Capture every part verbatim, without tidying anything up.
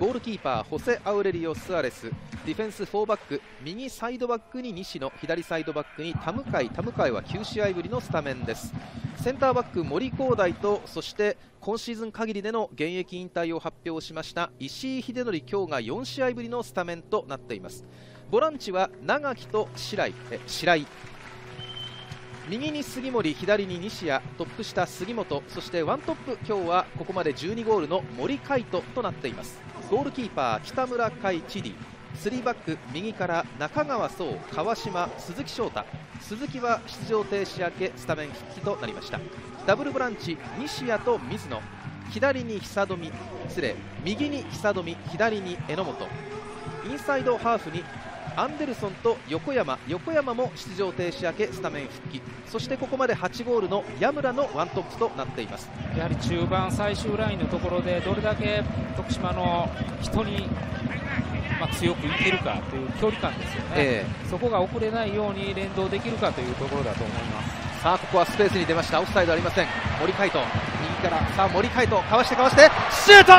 ゴールキーパーホセ・アウレリオ・スアレス、ディフェンスフォーバック、右サイドバックに西野、左サイドバックに田向田向はきゅう試合ぶりのスタメンです。センターバック森煌大と、そして今シーズン限りでの現役引退を発表しました石井秀則、今日がよん試合ぶりのスタメンとなっています。ボランチは長木と白井、え白井右に杉森、左に西谷、トップ下杉本、そしてワントップ、今日はここまでじゅうにゴールの森海斗となっています。ゴールキーパー北村海チディ、スリーバック右から中川壮、川島、鈴木翔太、鈴木は出場停止明けスタメン復帰となりました。ダブルボランチ西谷と水野、左に久富、失礼右に久富、左に榎本、インサイドハーフにアンデルソンと横山、横山も出場停止明けスタメン復帰、そしてここまではちゴールの矢村のワントップとなっています。 やはり中盤最終ラインのところでどれだけ徳島の人に、まあ、強くいけるかという距離感ですよね、えー、そこが遅れないように連動できるかというところだと思います。 さあここはスペースに出ました。オフサイドありません。森海斗右から、さあ森海斗かわしてかわしてシュート、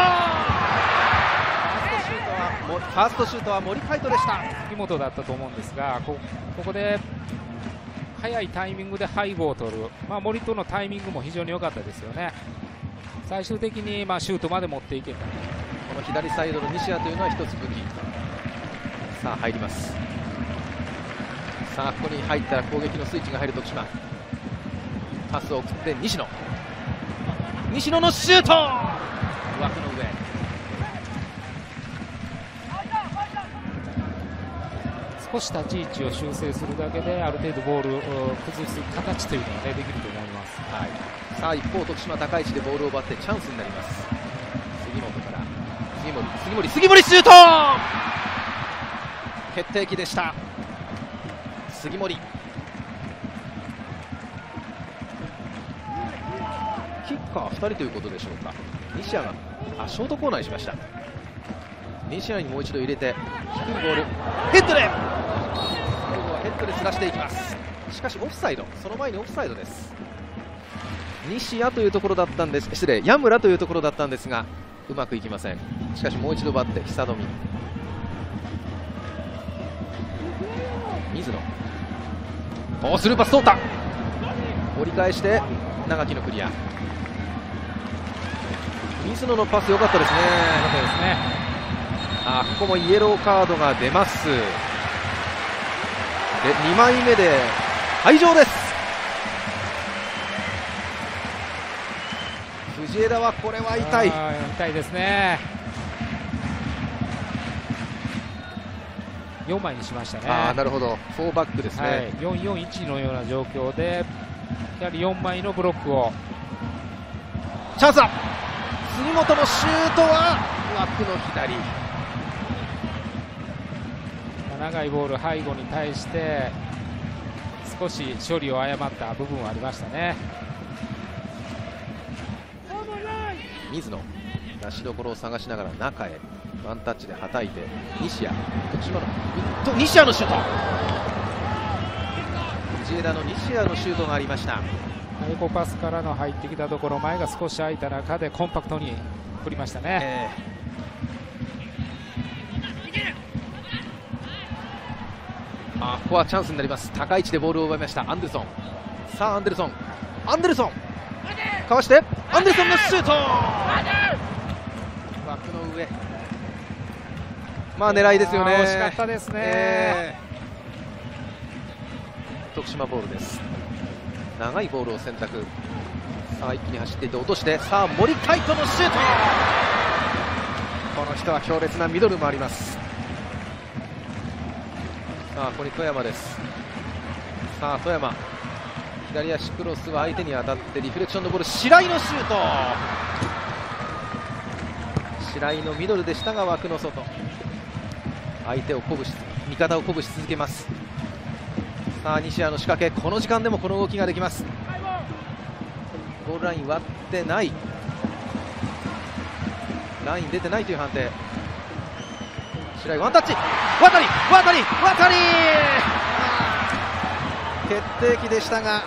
ファーストシュートは森海斗でした。 杉本だったと思うんですが、こ, ここで早いタイミングで背後を取る、まあ、森とのタイミングも非常に良かったですよね。最終的にまあシュートまで持っていけた。 この左サイドの西谷というのは一つ武器。さあ入ります。さあここに入ったら攻撃のスイッチが入る徳島、パスを送って西野、西野のシュート、枠の上、 少し立ち位置を修正するだけである程度ボールを崩す形というのが、ね、できると思います、 はい、さあ一方徳島高い位置でボールを奪ってチャンスになります。杉本から杉森、杉森、杉森シュート、決定機でした。杉森、キッカーふたりということでしょうか。西谷があショートコーナーにしました。西谷にもう一度入れて低いボール、ヘッドで今度はヘッドでずらしていきます。しかしオフサイド、その前にオフサイドです。西谷というところだったんです、失礼矢村というところだったんですがうまくいきません。しかしもう一度奪って久富、水野、おスルーパス通った、折り返して長木のクリア、水野のパス良かったですね。 良かったですね。 あここもイエローカードが出ます。でにまいめで退場です。藤枝はこれは痛い、 痛いですね。よんまいにしましたね。 あなるほど、フォーバックですね、はい、 よんよんいちのような状況でやはりよんまいのブロックを、 チャンスだ、杉本のシュートは枠の左、 長いボール背後に対して少し処理を誤った部分はありましたね。 水野出しどころを探しながら中へワンタッチではたいて西谷、徳島のと西谷のシュート、藤枝の西谷のシュートがありました。 横パスからの入ってきたところ、前が少し空いた中でコンパクトに振りましたね、えーあここはチャンスになります。高い位置でボールを奪いましたアンデルソン、さあアンデルソン、アンデルソンかわしてアンデルソンのシュート、枠の上、まあ狙いですよね。 惜しかったですね、えー、徳島ボールです。長いボールを選択、さあ一気に走っていって落として、さあ森海斗のシュート、この人は強烈なミドルもあります。さあここに富山です。さあ富山左足クロスは相手に当たってリフレクションのボール、白井のシュート、白井のミドルでしたが枠の外、相手を鼓舞し味方を鼓舞し続けます。さあ西谷の仕掛け、この時間でもこの動きができます。ゴールライン割ってない、ライン出てないという判定、白井ワンタッチ、渡り渡り渡り、決定機でしたが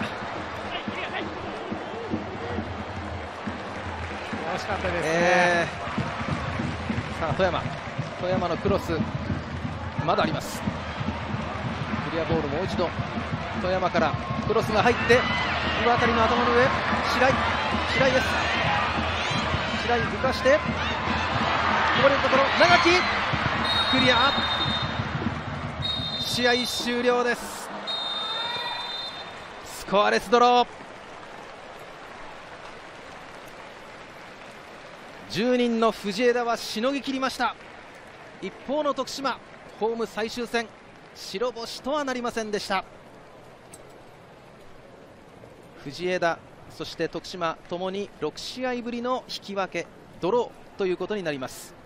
惜しかったですね、 えー、 さあ富山富山のクロスまだあります。クリアボールもう一度富山からクロスが入って上辺りの頭の上白井白井です。白井浮かしてこぼれるところ長木クリア。試合終了です。スコアレスドロー。じゅうにんの藤枝はしのぎきりました。一方の徳島ホーム最終戦白星とはなりませんでした。藤枝そして徳島ともにろくしあいぶりの引き分けドローということになります。